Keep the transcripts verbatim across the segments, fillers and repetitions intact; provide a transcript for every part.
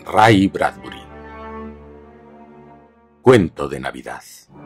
Ray Bradbury. Cuento de Navidad.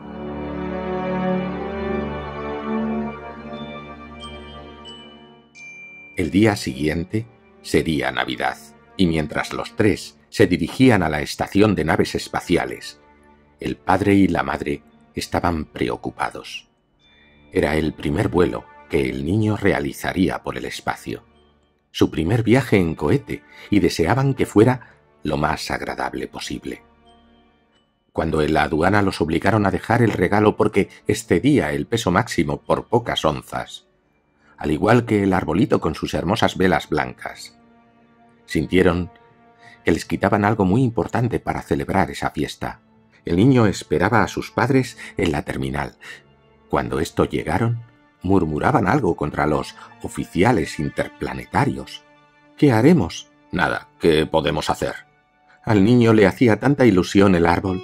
El día siguiente sería Navidad, y mientras los tres se dirigían a la estación de naves espaciales, el padre y la madre estaban preocupados. Era el primer vuelo que el niño realizaría por el espacio, su primer viaje en cohete, y deseaban que fuera lo más agradable posible. Cuando en la aduana los obligaron a dejar el regalo porque excedía el peso máximo por pocas onzas, al igual que el arbolito con sus hermosas velas blancas, sintieron que les quitaban algo muy importante para celebrar esa fiesta. El niño esperaba a sus padres en la terminal. Cuando estos llegaron, murmuraban algo contra los oficiales interplanetarios. ¿Qué haremos? Nada, ¿qué podemos hacer? Al niño le hacía tanta ilusión el árbol.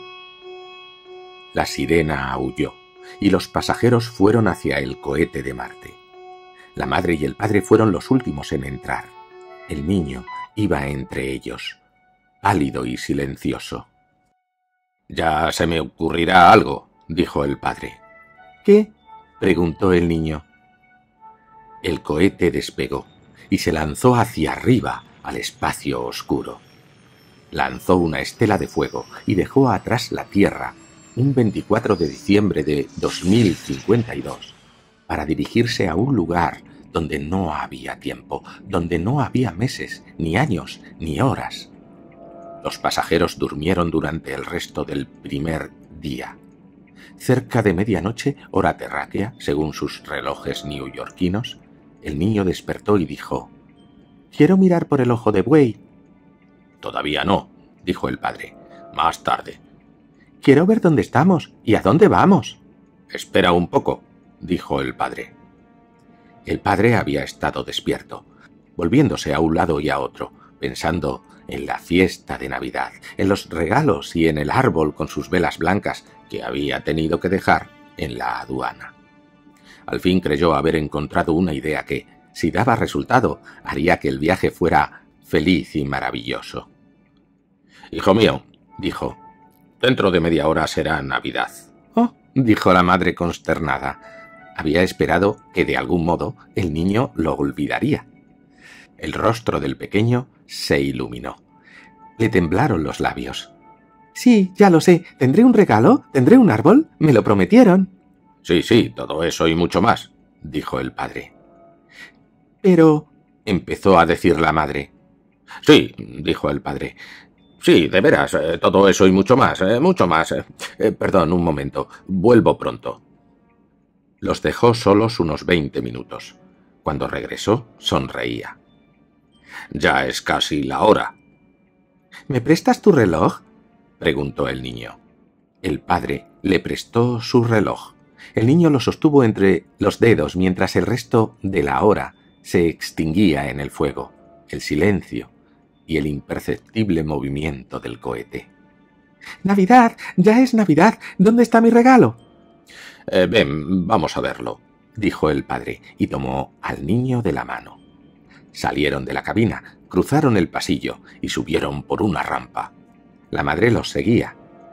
La sirena aulló, y los pasajeros fueron hacia el cohete de Marte. La madre y el padre fueron los últimos en entrar. El niño iba entre ellos, pálido y silencioso. «Ya se me ocurrirá algo», dijo el padre. «¿Qué?», preguntó el niño. El cohete despegó y se lanzó hacia arriba al espacio oscuro. Lanzó una estela de fuego y dejó atrás la Tierra un veinticuatro de diciembre de dos mil cincuenta y dos para dirigirse a un lugar donde no había tiempo, donde no había meses, ni años, ni horas. Los pasajeros durmieron durante el resto del primer día. Cerca de medianoche, hora terráquea, según sus relojes neoyorquinos, el niño despertó y dijo: «Quiero mirar por el ojo de buey». «Todavía no», dijo el padre. «Más tarde». «Quiero ver dónde estamos y a dónde vamos». «Espera un poco», dijo el padre. El padre había estado despierto, volviéndose a un lado y a otro, pensando en la fiesta de Navidad, en los regalos y en el árbol con sus velas blancas que había tenido que dejar en la aduana. Al fin creyó haber encontrado una idea que, si daba resultado, haría que el viaje fuera feliz y maravilloso. «Hijo mío», dijo, «dentro de media hora será Navidad». «Oh», dijo la madre consternada. Había esperado que de algún modo el niño lo olvidaría. El rostro del pequeño se iluminó. Le temblaron los labios. «Sí, ya lo sé. ¿Tendré un regalo? ¿Tendré un árbol? Me lo prometieron». «Sí, sí, todo eso y mucho más», dijo el padre. «Pero», empezó a decir la madre. «Sí», dijo el padre. «Sí, de veras, eh, todo eso y mucho más, eh, mucho más. Eh, eh, perdón, un momento. Vuelvo pronto». Los dejó solos unos veinte minutos. Cuando regresó, sonreía. «Ya es casi la hora». «¿Me prestas tu reloj?», preguntó el niño. El padre le prestó su reloj. El niño lo sostuvo entre los dedos mientras el resto de la hora se extinguía en el fuego, el silencio y el imperceptible movimiento del cohete. «¡Navidad! ¡Ya es Navidad! ¿Dónde está mi regalo?» Eh, «Ven, vamos a verlo», dijo el padre, y tomó al niño de la mano. Salieron de la cabina, cruzaron el pasillo y subieron por una rampa. La madre los seguía.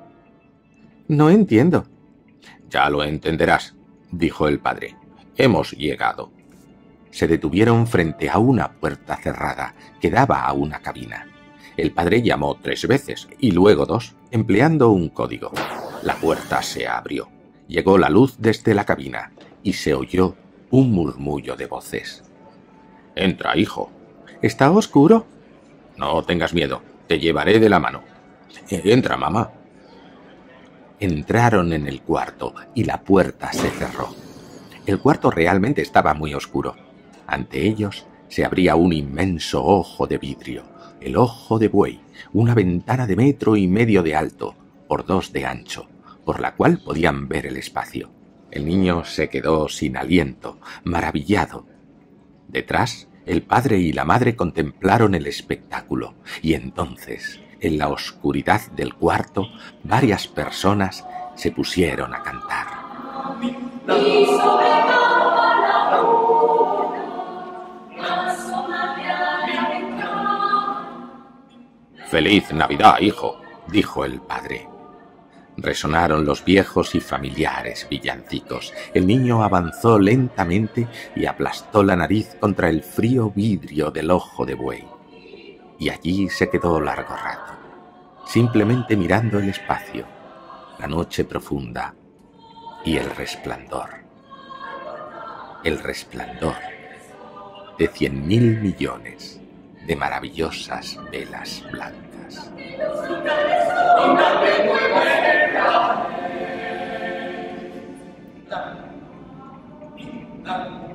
«No entiendo». «Ya lo entenderás», dijo el padre. «Hemos llegado». Se detuvieron frente a una puerta cerrada que daba a una cabina. El padre llamó tres veces y luego dos, empleando un código. La puerta se abrió. Llegó la luz desde la cabina y se oyó un murmullo de voces. «Entra, hijo». «¿Está oscuro?» «No tengas miedo, te llevaré de la mano». «Entra, mamá». Entraron en el cuarto y la puerta se cerró. El cuarto realmente estaba muy oscuro. Ante ellos se abría un inmenso ojo de vidrio, el ojo de buey, una ventana de metro y medio de alto, por dos de ancho, por la cual podían ver el espacio. El niño se quedó sin aliento, maravillado. Detrás, el padre y la madre contemplaron el espectáculo, y entonces, en la oscuridad del cuarto, varias personas se pusieron a cantar. «Feliz Navidad, hijo», dijo el padre. Resonaron los viejos y familiares villancicos. El niño avanzó lentamente y aplastó la nariz contra el frío vidrio del ojo de buey. Y allí se quedó largo rato, simplemente mirando el espacio, la noche profunda y el resplandor. El resplandor de cien mil millones de maravillosas velas blancas. Thank you.